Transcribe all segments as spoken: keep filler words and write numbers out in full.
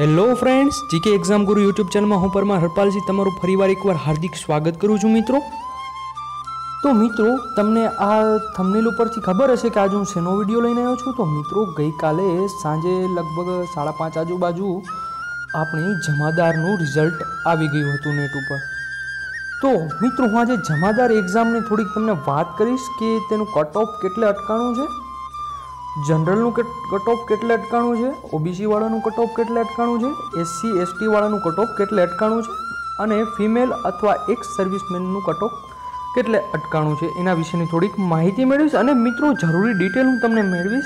Hello friends, GK exam guru YouTube ચેનલમાં હું પરમાર હરપાલજી તમારું ફરીવાર એકવાર હાર્દિક સ્વાગત કરું છું મિત્રો। તો મિત્રો, તમને આ થંબનેલ ઉપરથી ખબર હશે કે આજે હું શેનો વિડીયો લઈને આવ્યો છું। તો મિત્રો, ગઈકાલે સાંજે લગભગ સાડા પાંચ આજુબાજુ આપણી જમાદારનું રિઝલ્ટ આવી ગયું હતું નેટ ઉપર। તો મિત્રો, હું આજે જમાદાર એક્ઝામની થોડીક તમને વાત કરીશ કે તેનું કટ ઓફ કેટલે અટકાણું છે, जनरलનું कट ऑफ કેટલે અટકાણું છે, ઓબીસી વાળાનું કટ ઓફ કેટલે અટકાણું છે, એસસી એસટી વાળાનું કટ ઓફ કેટલે અટકાણું છે અને ફિમેલ અથવા એક્સ સર્વિસમેનનું કટ ઓફ કેટલે અટકાણું છે એના વિશેની થોડીક માહિતી મેળવીશ। અને મિત્રો, જરૂરી ડિટેલ હું તમને મેળવીશ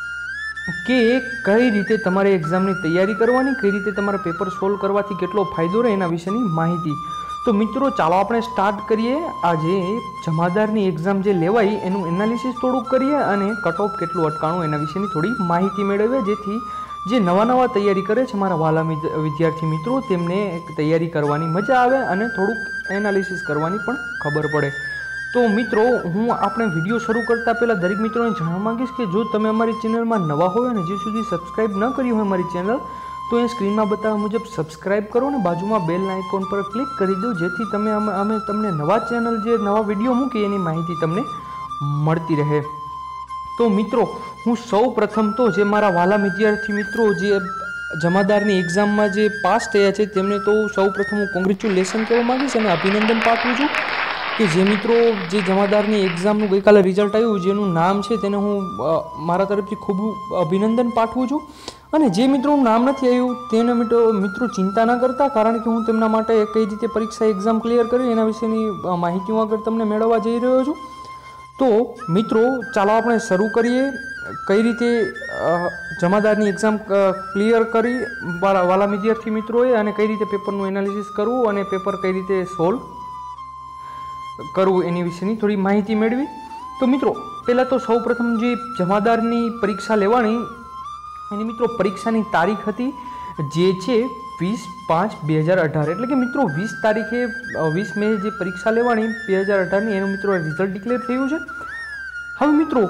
કે કઈ રીતે તમારે એક્ઝામની તૈયારી કરવાની, કઈ રીતે તમારે પેપર સોલ્વ કરવાથી કેટલો ફાયદો રહે એના વિશેની માહિતી। તો મિત્રો, ચાલો આપણે સ્ટાર્ટ કરીએ। આજે જમાદારની એક્ઝામ જે લેવાઈ એનું એનાલિસિસ થોડુંક કરીએ અને કટ ઓફ કેટલું અટકાણું એના વિશેની થોડી માહિતી મેળવીએ, જેથી જે નવા નવા તૈયારી કરે છે મારા વાલા વિદ્યાર્થી મિત્રો તેમને તૈયારી કરવાની મજા આવે અને થોડુંક એનાલિસિસ કરવાની પણ ખબર પડે। તો મિત્રો, હું આપણે વિડીયો શરૂ કરતાં પહેલાં દરેક મિત્રોને જણાવવા માંગીશ કે જો તમે અમારી ચેનલમાં નવા હોય અને હજી સુધી સબસ્ક્રાઈબ ન કરી હોય અમારી ચેનલ, તો એ સ્ક્રીનમાં બતાવ્યા મુજબ સબસ્ક્રાઇબ કરો અને બાજુમાં બેલ આઇકોન પર ક્લિક કરી દો, જેથી તમે અમે અમે તમને નવા ચેનલ જે નવા વિડીયો મૂકીએ એની માહિતી તમને મળતી રહે। તો મિત્રો, હું સૌ પ્રથમ તો જે મારા વાલા વિદ્યાર્થી મિત્રો જે જમાદારની એક્ઝામમાં જે પાસ થયા છે તેમને તો સૌ પ્રથમ હું કોંગ્રેચ્યુલેશન કહેવા માગીશ અને અભિનંદન પાઠવું છું કે જે મિત્રો જે જમાદારની એક્ઝામનું ગઈકાલે રિઝલ્ટ આવ્યું જેનું નામ છે તેને હું મારા તરફથી ખૂબ અભિનંદન પાઠવું છું। અને જે મિત્રોનું નામ નથી આવ્યું તેને મિત્રો મિત્રો ચિંતા ન કરતા, કારણ કે હું તેમના માટે કઈ રીતે પરીક્ષા એક્ઝામ ક્લિયર કરી એના વિશેની માહિતી હું આગળ તમને મેળવવા જઈ રહ્યો છું। તો મિત્રો, ચાલો આપણે શરૂ કરીએ કઈ રીતે જમાદારની એક્ઝામ ક્લિયર કરી મારા વાલા વિદ્યાર્થી મિત્રોએ અને કઈ રીતે પેપરનું એનાલિસિસ કરવું અને પેપર કઈ રીતે સોલ્વ કરવું એની વિશેની થોડી માહિતી મેળવી। તો મિત્રો, પહેલાં તો સૌ પ્રથમ જે જમાદારની પરીક્ષા લેવાની એની મિત્રો પરીક્ષાની તારીખ હતી જે છે વીસ પાંચ બે હજાર અઢાર, એટલે કે મિત્રો વીસ તારીખે વીસ મે જે પરીક્ષા લેવાની બે હજાર અઢારની એનું મિત્રો રિઝલ્ટ ડિક્લેર થયું છે। હવે મિત્રો,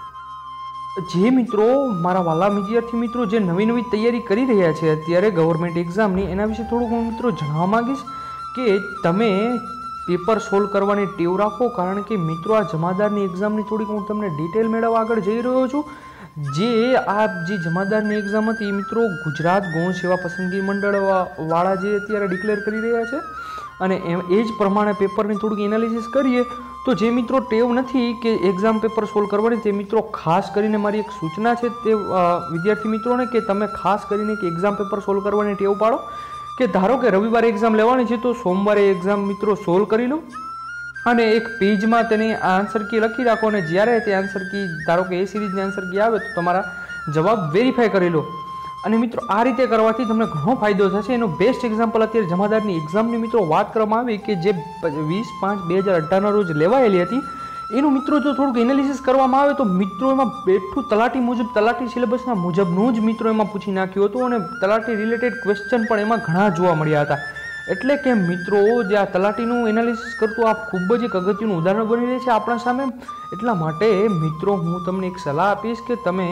જે મિત્રો મારા વાલા વિદ્યાર્થી મિત્રો જે નવી નવી તૈયારી કરી રહ્યા છે અત્યારે ગવર્મેન્ટ એક્ઝામની એના વિશે થોડુંક હું મિત્રો જણાવવા માગીશ કે તમે પેપર સોલ્વ કરવાની ટેવ રાખો, કારણ કે મિત્રો આ જમાદારની એક્ઝામની થોડીક હું તમને ડિટેલ મેળવવા આગળ જઈ રહ્યો છું। જે આ જે જમાદારની એક્ઝામ હતી મિત્રો ગુજરાત ગૌણ સેવા પસંદગી મંડળ વાળા જે અત્યારે ડિક્લેર કરી રહ્યા છે અને એ જ પ્રમાણે પેપરની થોડુંક એનાલિસિસ કરીએ તો જે મિત્રો ટેવ નથી કે એક્ઝામ પેપર સોલ્વ કરવાની તે મિત્રો ખાસ કરીને મારી એક સૂચના છે તે વિદ્યાર્થી મિત્રોને કે તમે ખાસ કરીને કે એક્ઝામ પેપર સોલ્વ કરવાની ટેવ પાડો કે ધારો કે રવિવારે એક્ઝામ લેવાની છે તો સોમવારે એક્ઝામ મિત્રો સોલ્વ કરી લો અને એક પેજમાં તેની આન્સર કી લખી રાખો અને જ્યારે તે આન્સર કી ધારો કે એ સિરીઝની આન્સર કી આવે તો તમારા જવાબ વેરીફાઈ કરી લો। અને મિત્રો આ રીતે કરવાથી તમને ઘણો ફાયદો થશે। એનું બેસ્ટ એક્ઝામ્પલ અત્યારે જમાદારની એક્ઝામની મિત્રો વાત કરવામાં આવી કે જે વીસ પાંચ બે હજાર અઢારના રોજ લેવાયેલી હતી એનું મિત્રો જો થોડુંક એનાલિસિસ કરવામાં આવે તો મિત્રો એમાં બેઠું તલાટી મુજબ તલાટી સિલેબસના મુજબનું જ મિત્રો એમાં પૂછી નાખ્યું હતું અને તલાટી રિલેટેડ ક્વેશ્ચન પણ એમાં ઘણા જોવા મળ્યા હતા। એટલે કે મિત્રો જે આ તલાટીનું એનાલિસિસ કરતું આ ખૂબ જ એક અગત્યનું ઉદાહરણ બની રહે છે આપણા સામે। એટલા માટે મિત્રો હું તમને એક સલાહ આપીશ કે તમે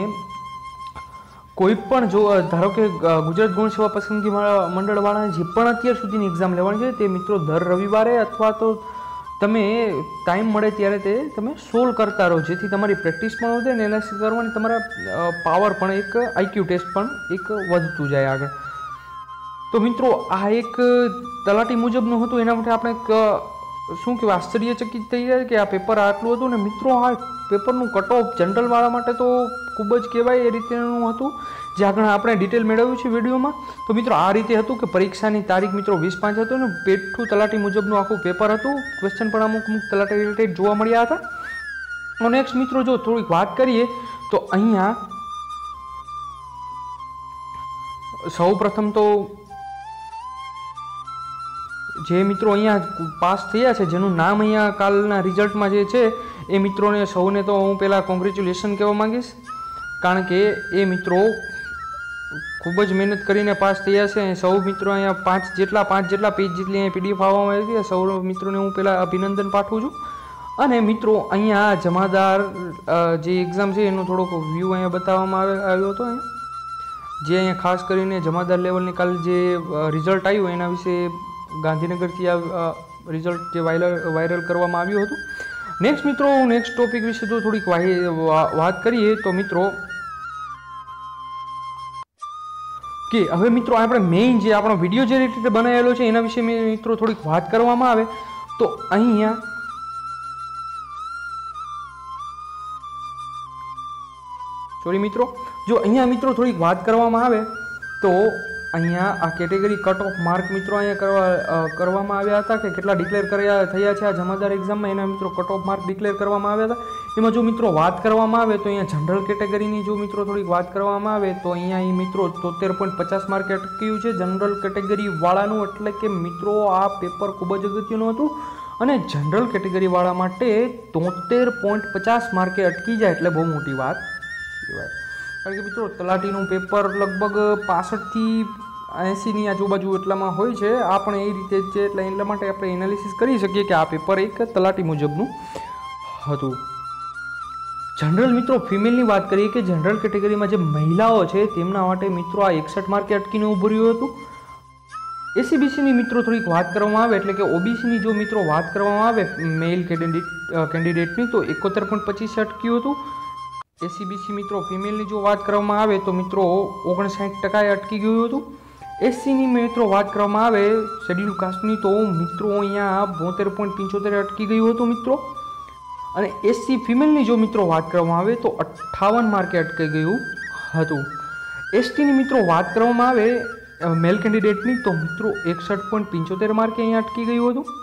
કોઈ પણ જો ધારો કે ગુજરાત ગૌણ સેવા પસંદગી મંડળવાળાની જે પણ અત્યાર સુધીની એક્ઝામ લેવાની છે તે મિત્રો દર રવિવારે અથવા તો તમે ટાઈમ મળે ત્યારે તે તમે સોલ્વ કરતા રહો, જેથી તમારી પ્રેક્ટિસ પણ વધે અને એનાલિસિસ કરવાની તમારા પાવર પણ એક આઈક્યુ ટેસ્ટ પણ એક વધતું જાય આગળ। તો મિત્રો આ એક તલાટી મુજબનું હતું, એના માટે આપણે શું કહેવાય આશ્ચર્યચકિત થઈ જાય કે આ પેપર આટલું હતું ને મિત્રો આ પેપરનું કટ ઓફ જનરલવાળા માટે તો ખૂબ જ કહેવાય એ રીતેનું હતું જે આગળ આપણે ડિટેલ મેળવ્યું છે વિડીયોમાં। તો મિત્રો આ રીતે હતું કે પરીક્ષાની તારીખ મિત્રો વીસ પાંચ હતું ને પેઠું તલાટી મુજબનું આખું પેપર હતું, ક્વેશ્ચન પણ અમુક અમુક તલાટી રિલેટેડ જોવા મળ્યા હતા। નેક્સ્ટ મિત્રો જો થોડીક વાત કરીએ તો અહીંયા સૌ પ્રથમ તો જે મિત્રો અહીંયા પાસ થયા છે જેનું નામ અહીંયા કાલના રિઝલ્ટમાં જે છે એ મિત્રોને સૌને તો હું પહેલાં કોંગ્રેચ્યુલેશન કહેવા માંગીશ, કારણ કે એ મિત્રો ખૂબ જ મહેનત કરીને પાસ થયા છે। સૌ મિત્રો અહીંયા પાંચ જેટલા પાંચ જેટલા પેજ જેટલી અહીંયા પીડીએફ આવવામાં આવી હતી, સૌ મિત્રોને હું પહેલાં અભિનંદન પાઠવું છું। અને મિત્રો અહીંયા જમાદાર જે એક્ઝામ છે એનો થોડોક વ્યૂ અહીંયા બતાવવામાં આવ્યો હતો। જે અહીંયા ખાસ કરીને જમાદાર લેવલની કાલે જે રિઝલ્ટ આવ્યું એના વિશે ગાંધીનગરથી આ રિઝલ્ટ જે વાયરલ વાયરલ કરવામાં આવ્યું હતું. નેક્સ્ટ મિત્રો નેક્સ્ટ ટોપિક વિશે જો થોડીક વાત કરીએ તો મિત્રો કે હવે મિત્રો આપણે મેઇન જે આપણો વિડીયો જે રીતે બનાવેલો છે એના વિશે મિત્રો થોડીક વાત કરવામાં આવે તો અહીંયા સોરી મિત્રો જો અહીંયા મિત્રો થોડીક વાત કરવામાં આવે તો અહીંયા આ કેટેગરી કટ ઓફ માર્ક મિત્રો અહીંયા કરવા કરવામાં આવ્યા હતા કે કેટલા ડિક્લેર કર્યા થયા છે આ જમાદાર એક્ઝામમાં એના મિત્રો કટ ઓફ માર્ક ડિક્લેર કરવામાં આવ્યા હતા. એમાં જો મિત્રો વાત કરવામાં આવે તો અહીંયા જનરલ કેટેગરીની જો મિત્રો થોડીક વાત કરવામાં આવે તો અહીંયા એ મિત્રો તોતેર પોઈન્ટ પચાસ માર્કે અટક્યું છે જનરલ કેટેગરીવાળાનું. એટલે કે મિત્રો આ પેપર ખૂબ જ અગત્યનું હતું અને જનરલ કેટેગરીવાળા માટે તોતેર પોઈન્ટ પચાસ માર્કે અટકી જાય એટલે બહુ મોટી વાત કહેવાય. કારણ કે મિત્રો તલાટીનું પેપર લગભગ પાસઠથી એંસીની આજુબાજુ એટલામાં હોય છે. આ પણ એ રીતે જ છે એટલે એટલા માટે આપણે એનાલિસિસ કરી શકીએ કે આ પેપર એક તલાટી મુજબનું હતું. જનરલ મિત્રો ફિમેલની વાત કરીએ કે જનરલ કેટેગરીમાં જે મહિલાઓ છે તેમના માટે મિત્રો આ એકસઠ માર્કે અટકીને ઊભું રહ્યું હતું. એસીબીસીની મિત્રો થોડીક વાત કરવામાં આવે એટલે કે ઓબીસીની જો મિત્રો વાત કરવામાં આવે મેલ કેન્ડિડેટ કેન્ડિડેટની તો એકોતેર પોઈન્ટ પચીસ અટક્યું હતું. એસીબીસી મિત્રો ફિમેલની જો વાત કરવામાં આવે તો મિત્રો ઓગણસાઠ ટકાએ અટકી ગયું હતું. એસસીની મિત્રો વાત કરવામાં આવે શેડ્યુલ કાસ્ટની તો મિત્રો અહીંયા બોતેર પોઈન્ટ પંચોતેર અટકી ગયું હતું મિત્રો. અને એસસી ફિમેલની જો મિત્રો વાત કરવામાં આવે તો અઠ્ઠાવન માર્કે અટકી ગયું હતું. એસટીની મિત્રો વાત કરવામાં આવે મેલ કેન્ડિડેટની તો મિત્રો એકસઠ પોઈન્ટ પંચોતેર માર્કે અહીંયા અટકી ગયું હતું.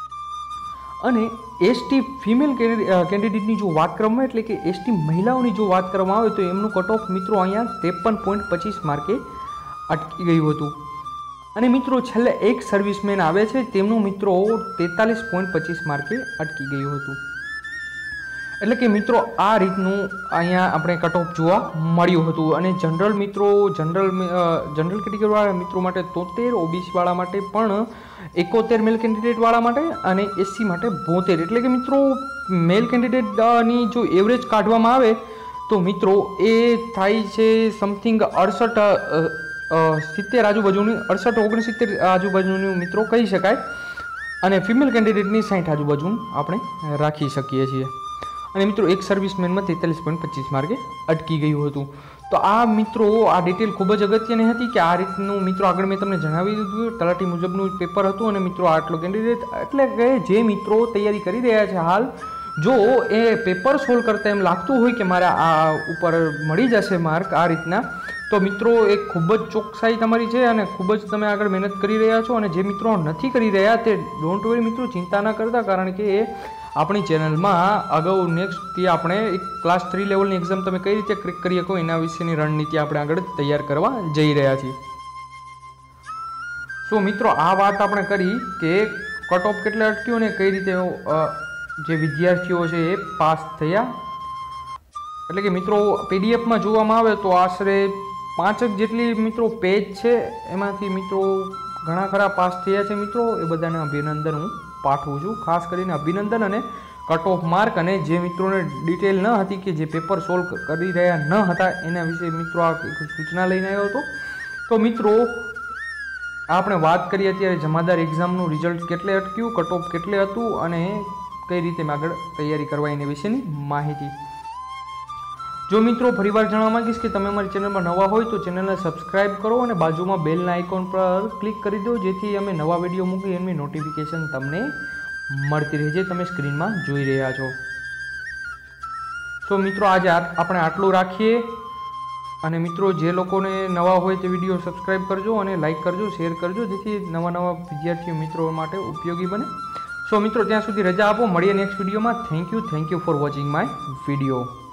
અને એસટી ફિમેલ કેન્ડિડેટની જો વાત કરવામાં આવે એટલે કે એસટી મહિલાઓની જો વાત કરવામાં આવે તો એમનું કટ ઓફ મિત્રો અહીંયા ત્રેપન પોઈન્ટ પચીસ માર્કે અટકી ગયું હતું. અને મિત્રો છેલ્લે એક સર્વિસમેન આવે છે તેમનું મિત્રો તેતાલીસ પોઈન્ટ પચીસ માર્કે અટકી ગયું હતું. એટલે કે મિત્રો આ રીતનું અહીંયા આપણે કટ ઓફ જોવા મળ્યું હતું. અને જનરલ મિત્રો જનરલ જનરલ કેટેગરીવાળા મિત્રો માટે તોતેર, ઓબીસીવાળા માટે પણ એકોતેર મેલ કેન્ડિડેટવાળા માટે અને એસસી માટે બોતેર. એટલે કે મિત્રો મેલ કેન્ડિડેટની જો એવરેજ કાઢવામાં આવે તો મિત્રો એ થાય છે સમથિંગ અડસઠ સિત્તેર આજુબાજુની અડસઠ ઓગણસિત્તેર આજુબાજુનું મિત્રો કહી શકાય. અને ફિમેલ કેન્ડિડેટની સાઠ આજુબાજુ આપણે રાખી શકીએ છીએ. અને મિત્રો એક સર્વિસમેનમાં તેતાલીસ પોઈન્ટ પચીસ માર્કે અટકી ગયું હતું. તો આ મિત્રો આ ડિટેલ ખૂબ જ અગત્યની હતી કે આ રીતનું મિત્રો આગળ મેં તમને જણાવી દીધું તલાટી મુજબનું પેપર હતું. અને મિત્રો આટલો કેન્ડિડેટ એટલે કે જે મિત્રો તૈયારી કરી રહ્યા છે હાલ જો એ પેપર સોલ્વ કરતા એમ લાગતું હોય કે મારે આ ઉપર મળી જશે માર્ક આ રીતના તો મિત્રો એ ખૂબ જ ચોકસાઈ તમારી છે અને ખૂબ જ તમે આગળ મહેનત કરી રહ્યા છો. અને જે મિત્રો નથી કરી રહ્યા તે ડોન્ટ વરી મિત્રો ચિંતા ન કરતા કારણ કે આપણી ચેનલમાં અગાઉ નેક્સ્ટથી આપણે એક ક્લાસ થ્રી લેવલની એક્ઝામ તમે કઈ રીતે ક્રેક કરી શકો એના વિશેની રણનીતિ આપણે આગળ તૈયાર કરવા જઈ રહ્યા છીએ. સો મિત્રો આ વાત આપણે કરી કે કટ ઓફ કેટલે અટક્યું ને કઈ રીતે જે વિદ્યાર્થીઓ છે એ પાસ થયા. એટલે કે મિત્રો પીડીએફમાં જોવામાં આવે તો આશરે પાંચક જેટલી મિત્રો પેજ છે એમાંથી મિત્રો ઘણા ખરા પાસ થયા છે મિત્રો. એ બધાને અભિનંદન હું પાઠવું છું. ખાસ કરીને અભિનંદન અને કટ ઓફ માર્ક અને જે મિત્રોને ડિટેલ ન હતી કે જે પેપર સોલ્વ કરી રહ્યા ન હતા એના વિશે મિત્રો આ સૂચના લઈને આવ્યો હતો. તો મિત્રો આપણે વાત કરીએ અત્યારે જમાદાર એક્ઝામનું રિઝલ્ટ કેટલે અટક્યું, કટ ઓફ કેટલે હતું અને કઈ રીતે આગળ તૈયારી કરવા એના વિશેની માહિતી. જો મિત્રો ફરીવાર જણાવવા માંગીશ કે તમે અમારી ચેનલમાં નવા હોય તો ચેનલને સબસ્ક્રાઇબ કરો અને બાજુમાં બેલના આઇકોન પર ક્લિક કરી દો જેથી અમે નવા વિડીયો મૂકીએ એની નોટિફિકેશન તમને મળતી રહે જે તમે સ્ક્રીનમાં જોઈ રહ્યા છો. તો મિત્રો આજે આપણે આટલું રાખીએ અને મિત્રો જે લોકોને નવા હોય તે વિડીયો સબસ્ક્રાઇબ કરજો અને લાઇક કરજો, શેર કરજો જેથી નવા નવા વિદ્યાર્થીઓ મિત્રો માટે ઉપયોગી બને. સો મિત્રો ત્યાં સુધી રજા આપો. મળીએ નેક્સ્ટ વિડીયોમાં. Thank you thank you for watching my video.